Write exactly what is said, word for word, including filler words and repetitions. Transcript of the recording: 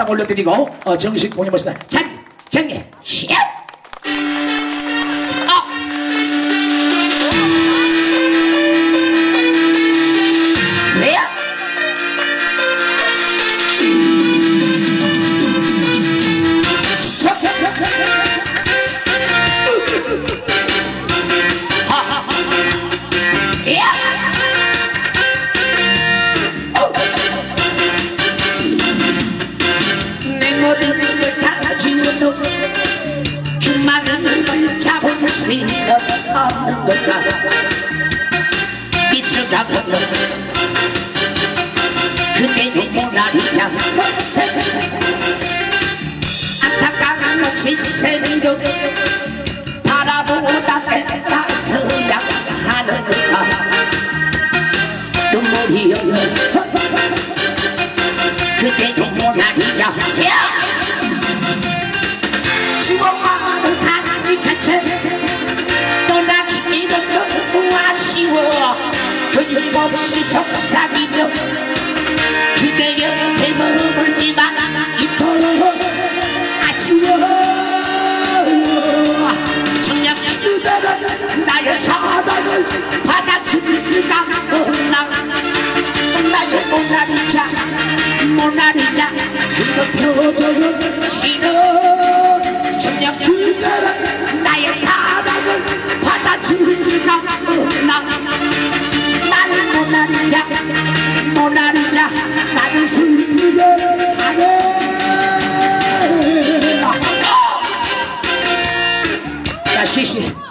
딱 올려드리고 어, 정식 공연 모습 자기 경례 시작. 미쳐가서 그때도 모나리자 안타까운 것이 새는도 바라보다 뺏다서야 하는가 눈물이 그때도 모나리자 죽어가는 하나님 같이 끊임없이 속삭이며 그대 곁에 머물지만 이토록 아쉬워 정녕 그대는 나의 사랑을 받아줄 수가 없나 나의 모나리자 모나리자 그 표정은 싫어 정녕 그대는 나의 사랑을 받아줄 수가 없나 모나리자 모나리자 나를 슬프게 하네. 자 시시